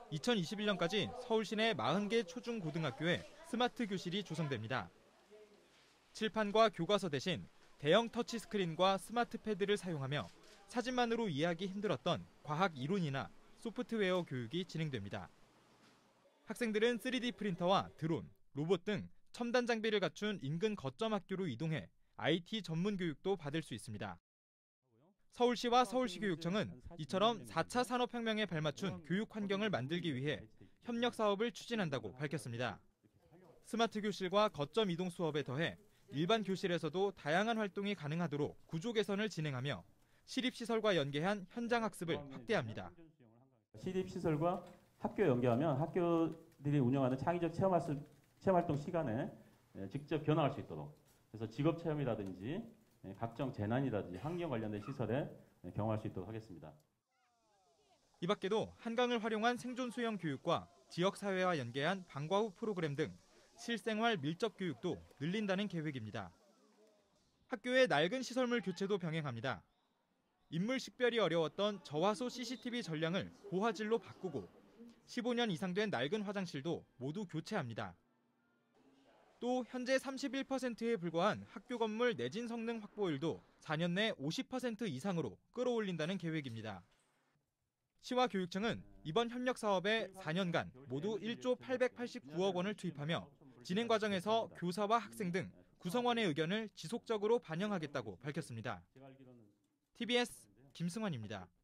2021년까지 서울 시내 40개 초중고등학교에 스마트 교실이 조성됩니다. 칠판과 교과서 대신 대형 터치스크린과 스마트 패드를 사용하며 사진만으로 이해하기 힘들었던 과학 이론이나 소프트웨어 교육이 진행됩니다. 학생들은 3D 프린터와 드론, 로봇 등 첨단 장비를 갖춘 인근 거점 학교로 이동해 IT 전문 교육도 받을 수 있습니다. 서울시와 서울시교육청은 이처럼 4차 산업혁명에 발맞춘 교육 환경을 만들기 위해 협력 사업을 추진한다고 밝혔습니다. 스마트 교실과 거점 이동 수업에 더해 일반 교실에서도 다양한 활동이 가능하도록 구조 개선을 진행하며 시립시설과 연계한 현장 학습을 확대합니다. 시립시설과 학교 연계하면 학교들이 운영하는 창의적 체험활동 시간에 직접 변화할 수 있도록, 그래서 직업체험이라든지 각종 재난이라든지 환경 관련된 시설에 경험할 수 있도록 하겠습니다. 이 밖에도 한강을 활용한 생존 수영 교육과 지역사회와 연계한 방과 후 프로그램 등 실생활 밀접 교육도 늘린다는 계획입니다. 학교의 낡은 시설물 교체도 병행합니다. 인물 식별이 어려웠던 저화소 CCTV 전량을 고화질로 바꾸고 15년 이상 된 낡은 화장실도 모두 교체합니다. 또 현재 31%에 불과한 학교 건물 내진 성능 확보율도 4년 내 50% 이상으로 끌어올린다는 계획입니다. 시와 교육청은 이번 협력 사업에 4년간 모두 1조 889억 원을 투입하며 진행 과정에서 교사와 학생 등 구성원의 의견을 지속적으로 반영하겠다고 밝혔습니다. TBS 김승환입니다.